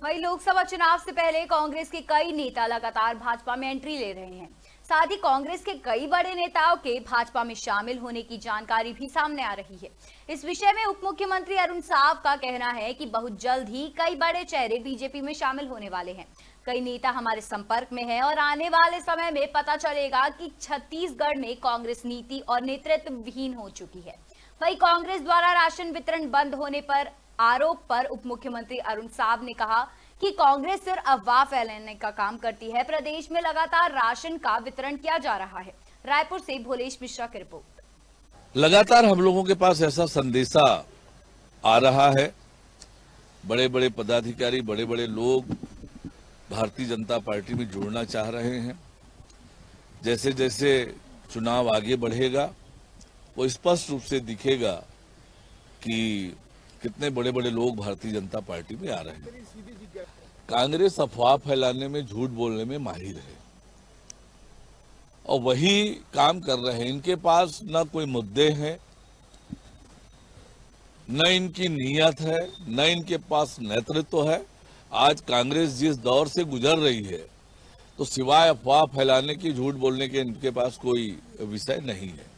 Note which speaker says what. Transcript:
Speaker 1: वहीं लोकसभा चुनाव से पहले कांग्रेस के कई नेता लगातार भाजपा में एंट्री ले रहे हैं। साथ ही कांग्रेस के कई बड़े नेताओं के भाजपा में शामिल होने की जानकारी भी सामने आ रही है। इस विषय में उप मुख्यमंत्री अरुण साव का कहना है कि बहुत जल्द ही कई बड़े चेहरे बीजेपी में शामिल होने वाले हैं। कई नेता हमारे संपर्क में हैं और आने वाले समय में पता चलेगा कि छत्तीसगढ़ में कांग्रेस नीति और नेतृत्व विहीन हो चुकी है। वहीं कांग्रेस द्वारा राशन वितरण बंद होने पर आरोप पर उप मुख्यमंत्री अरुण साव ने कहा कि कांग्रेस सिर्फ अफवाह फैलाने का काम करती है। प्रदेश में लगातार राशन का वितरण किया जा रहा है। रायपुर से भोलेश मिश्रा की रिपोर्ट।
Speaker 2: लगातार हम लोगों के पास ऐसा संदेशा आ रहा है, बड़े बड़े पदाधिकारी, बड़े बड़े लोग भारतीय जनता पार्टी में जुड़ना चाह रहे हैं। जैसे जैसे चुनाव आगे बढ़ेगा वो स्पष्ट रूप से दिखेगा कि कितने बड़े बड़े लोग भारतीय जनता पार्टी में आ रहे हैं। कांग्रेस अफवाह फैलाने में, झूठ बोलने में माहिर है और वही काम कर रहे हैं। इनके पास न कोई मुद्दे हैं, न इनकी नीयत है, न इनके पास नेतृत्व है। आज कांग्रेस जिस दौर से गुजर रही है तो सिवाय अफवाह फैलाने की, झूठ बोलने के इनके पास कोई विषय नहीं है।